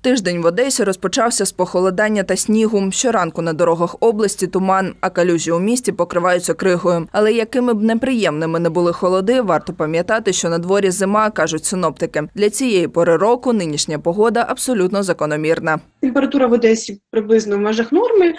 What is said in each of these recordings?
Тиждень в Одесі розпочався з похолодання та снігу. Щоранку на дорогах області туман, а калюжі у місті покриваються кригою. Але якими б неприємними не були холоди, варто пам'ятати, що на дворі зима, кажуть синоптики. Для цієї пори року нинішня погода абсолютно закономірна. Температура в Одесі приблизно в межах норми,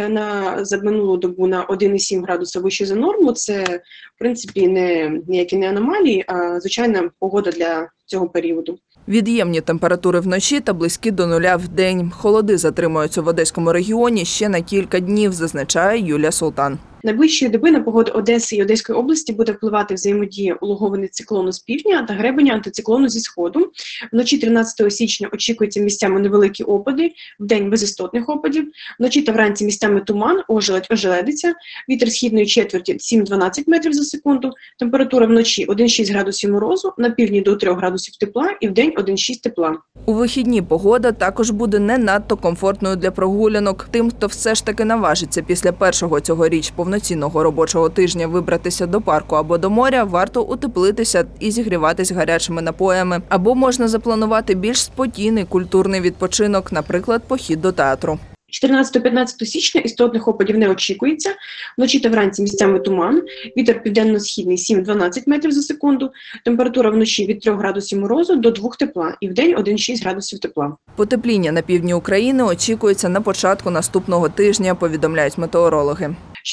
за минулу добу на 1,7 градуса вище за норму. Це, в принципі, ніякі не аномалії, а звичайна погода для цього періоду. Від'ємні температури вночі та близькі до нуля в день. Холоди затримуються в Одеському регіоні ще на кілька днів, зазначає Юлія Султан. Найближчої доби на погоду Одеси і Одеської області буде впливати взаємодія улоговини циклону з півдня та гребеня антициклону зі сходу. Вночі 13 січня очікується місцями невеликі опади, вдень без істотних опадів. Вночі та вранці місцями туман, ожеледиця, вітер східної четверті 7-12 метрів за секунду, температура вночі 1,6 градусів морозу, на півдні до 3 градусів тепла і вдень 1,6 тепла. У вихідні погода також буде не надто комфортною для прогулянок. Тим, хто все ж таки наважиться після першого цьогоріч повноцінного робочого тижня вибратися до парку або до моря, варто утеплитися і зігріватись гарячими напоями. Або можна запланувати більш спокійний культурний відпочинок, наприклад, похід до театру. 14-15 січня істотних опадів не очікується. Вночі та вранці місцями туман, вітер південно-східний 7-12 метрів за секунду, температура вночі від 3 градусів морозу до 2 тепла і вдень 1,6 градусів тепла. Потепління на півдні України очікується на початку наступного тижня, повідомляють метеорологи.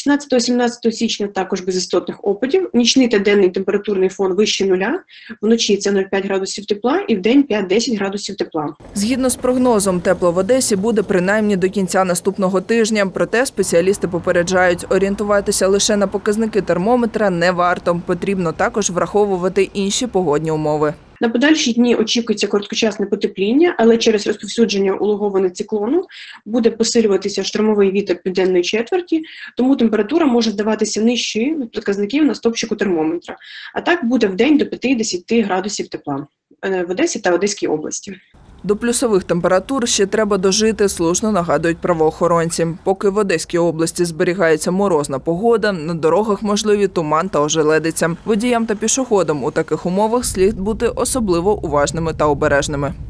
16-17 січня також без істотних опадів, нічний та денний температурний фон вище нуля, вночі це 0,5 градусів тепла і вдень 5-10 градусів тепла. Згідно з прогнозом, тепло в Одесі буде принаймні до кінця наступного тижня. Проте спеціалісти попереджають, орієнтуватися лише на показники термометра не варто. Потрібно також враховувати інші погодні умови. На подальші дні очікується короткочасне потепління, але через розповсюдження улоговини циклону буде посилюватися штормовий вітер південної четверті, тому температура може здаватися нижчою від показників на стовпчику термометра. А так буде вдень до 5-10 градусів тепла в Одесі та Одеській області. До плюсових температур ще треба дожити, слушно нагадують правоохоронці. Поки в Одеській області зберігається морозна погода, на дорогах можливі туман та ожеледиця. Водіям та пішоходам у таких умовах слід бути особливо уважними та обережними.